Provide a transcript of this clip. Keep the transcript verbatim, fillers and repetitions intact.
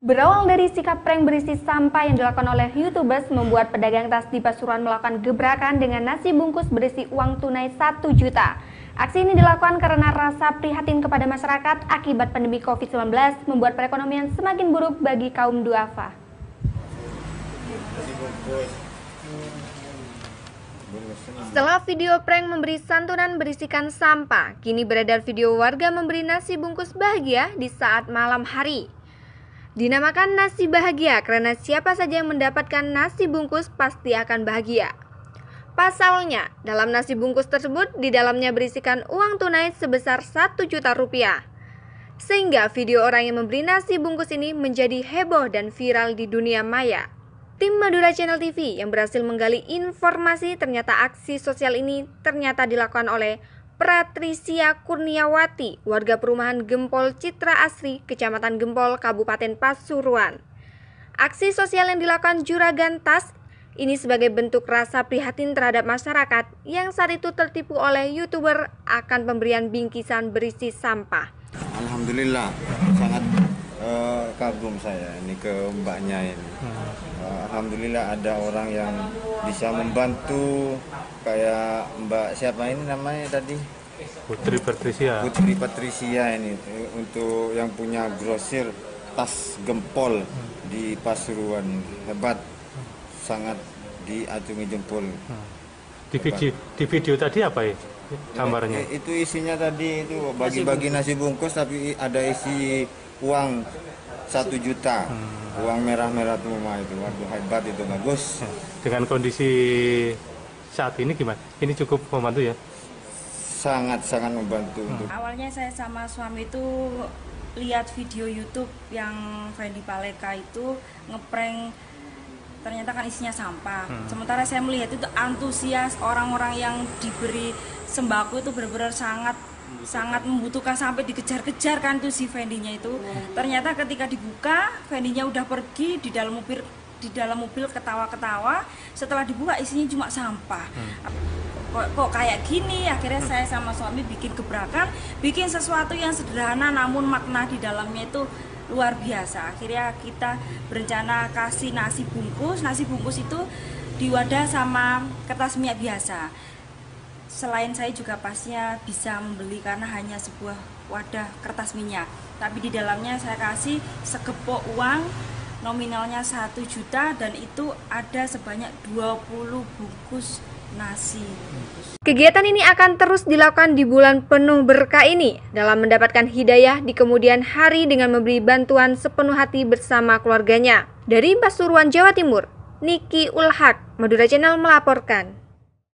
Berawal dari sikap prank berisi sampah yang dilakukan oleh YouTubers membuat pedagang tas di Pasuruan melakukan gebrakan dengan nasi bungkus berisi uang tunai satu juta. Aksi ini dilakukan karena rasa prihatin kepada masyarakat akibat pandemi covid sembilan belas membuat perekonomian semakin buruk bagi kaum duafa. Setelah video prank memberi santunan berisikan sampah, kini beredar video warga memberi nasi bungkus bahagia di saat malam hari. Dinamakan nasi bahagia karena siapa saja yang mendapatkan nasi bungkus pasti akan bahagia. Pasalnya, dalam nasi bungkus tersebut di dalamnya berisikan uang tunai sebesar satu juta rupiah. Sehingga video orang yang memberi nasi bungkus ini menjadi heboh dan viral di dunia maya. Tim Madura Channel T V yang berhasil menggali informasi ternyata aksi sosial ini ternyata dilakukan oleh Patricia Kurniawati, warga perumahan Gempol Citra Asri, Kecamatan Gempol, Kabupaten Pasuruan. Aksi sosial yang dilakukan Juragan Tas ini sebagai bentuk rasa prihatin terhadap masyarakat yang saat itu tertipu oleh YouTuber akan pemberian bingkisan berisi sampah. Alhamdulillah, sangat uh, kagum saya ini ke mbaknya ini. Uh, Alhamdulillah ada orang yang bisa membantu, kayak Mbak siapa ini namanya tadi? Putri Patricia. Putri Patricia ini untuk yang punya grosir tas Gempol di Pasuruan, hebat, sangat diacungi jempol. Di video, di video tadi apa ya gambarnya? Itu isinya tadi itu bagi-bagi nasi bungkus tapi ada isi uang satu juta, hmm. uang merah-merah semua itu, waduh hebat itu, bagus. Dengan kondisi saat ini gimana? Ini cukup membantu ya? Sangat-sangat membantu. Hmm. Untuk awalnya saya sama suami itu lihat video YouTube yang Fendi Paleka itu ngeprank, ternyata kan isinya sampah. Hmm. Sementara saya melihat itu antusias orang-orang yang diberi sembako itu benar-benar sangat sangat membutuhkan sampai dikejar-kejar kan tuh si Fendinya itu. Ternyata ketika dibuka, Fendinya udah pergi, di dalam mobil di dalam mobil ketawa-ketawa. Setelah dibuka isinya cuma sampah. Hmm. Kok, kok kayak gini? Akhirnya saya sama suami bikin gebrakan, bikin sesuatu yang sederhana namun makna di dalamnya itu luar biasa. Akhirnya kita berencana kasih nasi bungkus. Nasi bungkus itu diwadah sama kertas minyak biasa. Selain saya juga pastinya bisa membeli karena hanya sebuah wadah kertas minyak. Tapi di dalamnya saya kasih segepok uang nominalnya satu juta dan itu ada sebanyak dua puluh bungkus nasi. Kegiatan ini akan terus dilakukan di bulan penuh berkah ini dalam mendapatkan hidayah di kemudian hari dengan memberi bantuan sepenuh hati bersama keluarganya. Dari Pasuruan, Jawa Timur, Niki Ulhak, Madura Channel melaporkan.